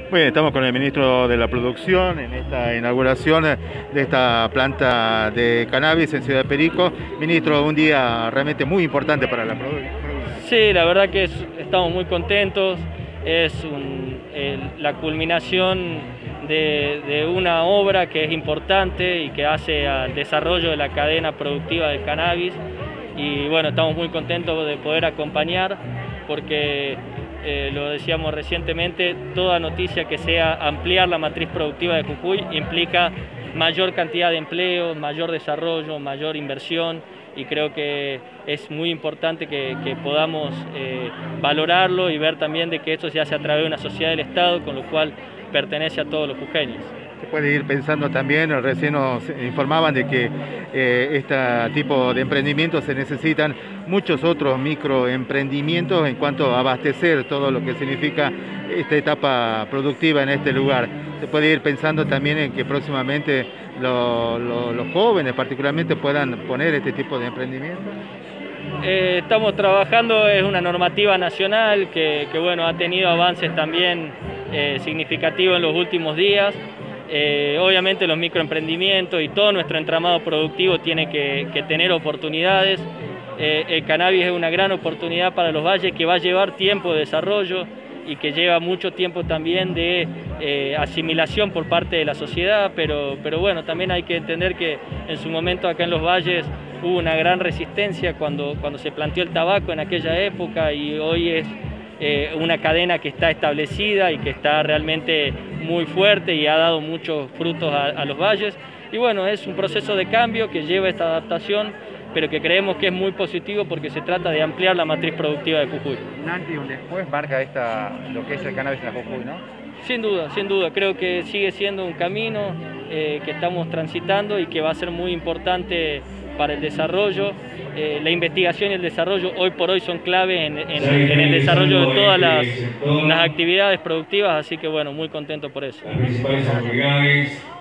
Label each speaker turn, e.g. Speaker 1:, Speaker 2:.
Speaker 1: Bueno, estamos con el ministro de la Producción en esta inauguración de esta planta de cannabis en Ciudad de Perico. Ministro, un día realmente muy importante para la producción.
Speaker 2: Sí, la verdad que estamos muy contentos. Es la culminación de una obra que es importante y que hace al desarrollo de la cadena productiva del cannabis. Y bueno, estamos muy contentos de poder acompañar porque lo decíamos recientemente, toda noticia que sea ampliar la matriz productiva de Jujuy implica mayor cantidad de empleo, mayor desarrollo, mayor inversión, y creo que es muy importante que podamos valorarlo y ver también de que esto se hace a través de una sociedad del Estado, con lo cual pertenece a todos los jujeños.
Speaker 1: Se puede ir pensando también, recién nos informaban de que este tipo de emprendimientos se necesitan muchos otros microemprendimientos en cuanto a abastecer todo lo que significa esta etapa productiva en este lugar. Se puede ir pensando también en que próximamente los jóvenes particularmente puedan poner este tipo de emprendimientos.
Speaker 2: Estamos trabajando, es una normativa nacional que bueno, ha tenido avances también significativos en los últimos días. Obviamente los microemprendimientos y todo nuestro entramado productivo tiene que tener oportunidades. El cannabis es una gran oportunidad para los valles que va a llevar tiempo de desarrollo y que lleva mucho tiempo también de asimilación por parte de la sociedad, pero bueno, también hay que entender que en su momento acá en los valles hubo una gran resistencia cuando se planteó el tabaco en aquella época, y hoy es una cadena que está establecida y que está realmente muy fuerte y ha dado muchos frutos a los valles. Y bueno, es un proceso de cambio que lleva esta adaptación, pero que creemos que es muy positivo porque se trata de ampliar la matriz productiva de Jujuy.
Speaker 3: Un antes y un después marca lo que es el cannabis en la Jujuy, ¿no?
Speaker 2: Sin duda, creo que sigue siendo un camino que estamos transitando y que va a ser muy importante para el desarrollo. La investigación y el desarrollo hoy por hoy son clave en el desarrollo de todas las actividades productivas, así que bueno, muy contento por eso.
Speaker 4: Las principales autoridades